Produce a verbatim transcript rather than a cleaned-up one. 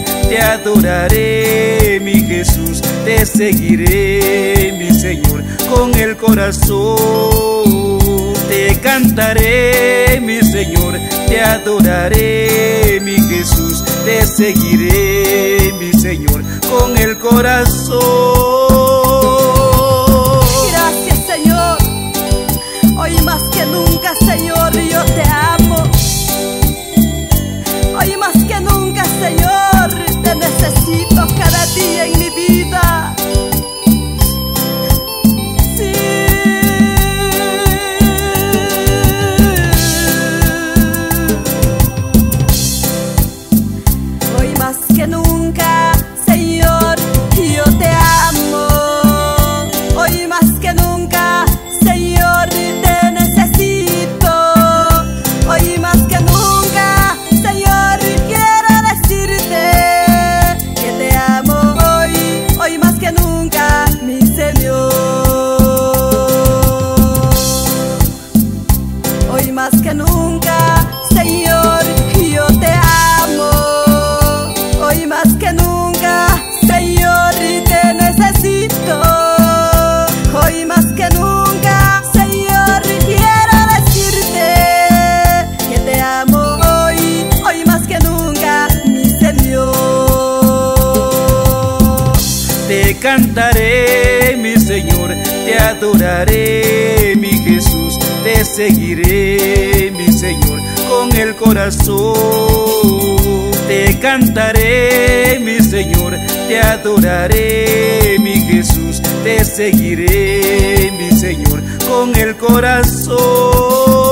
te adoraré, mi Jesús, te seguiré, mi Señor, con el corazón. Te cantaré, mi Señor, te adoraré, mi Jesús, te seguiré, mi Señor, con el corazón. Gracias, Señor. Hoy más que nunca, Señor, yo te amo. Hoy más que nunca, Señor, te necesito cada día en mi vida. Sí. Hoy más que nunca, Señor, yo te amo. Hoy más que nunca, Señor, te necesito. Hoy más que nunca, Señor, quiero decirte que te amo. Hoy, hoy más que nunca, mi Señor. Hoy más que nunca, Señor, yo te amo. Hoy más que nunca, Señor, te necesito. Hoy más que nunca, Señor, quiero decirte que te amo. Hoy, hoy más que nunca, mi Señor. Te cantaré, mi Señor, te adoraré, mi Jesús, te seguiré, mi Señor, con el corazón. Te cantaré, mi Señor, te adoraré, mi Jesús, te seguiré, mi Señor, con el corazón.